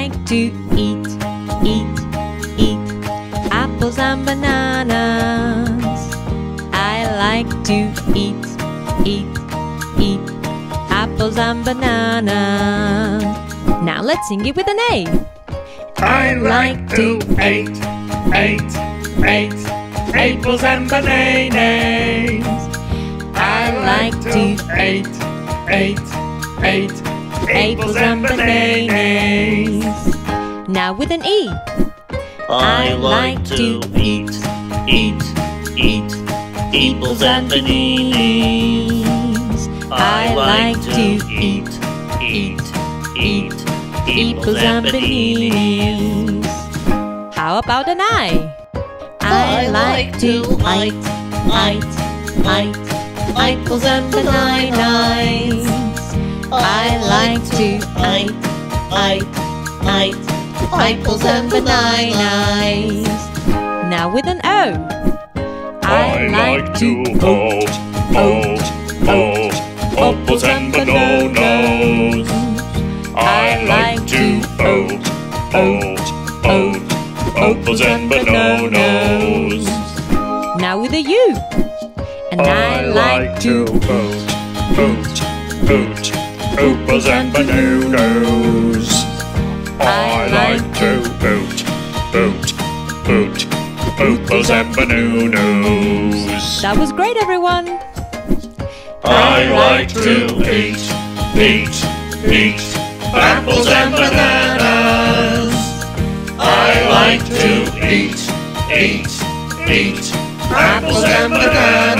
like to eat, eat, eat apples and bananas. I like to eat, eat, eat apples and bananas. Now let's sing it with an A. I like to eat, eat, eat apples and bananas. I like to eat, eat, eat apples and bananas. Now with an E. I like to eat, eat, eat apples and bananas. I like to eat, eat, eat apples and bananas. How about an I? I like to eat, eat apples and bananas. I like to eat, eat apples and bananas. Now with an O. I like to eat, apples and bananas. I like to eat, apples and bananas. Now with a U. And I like to eat, apples and bananas. I like to eat, apples and bananas. That was great, everyone. I like to eat, apples and bananas. I like to eat, apples and bananas.